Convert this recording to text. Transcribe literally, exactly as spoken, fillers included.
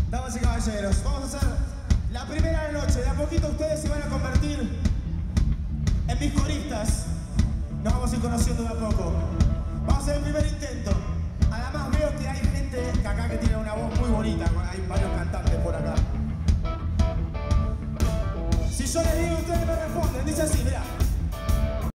Damas y caballeros, vamos a hacer la primera de la noche. De a poquito ustedes se van a convertir en mis coristas. Nos vamos a ir conociendo de a poco. Vamos a hacer el primer intento. Además veo que hay gente que acá que tiene una voz muy bonita.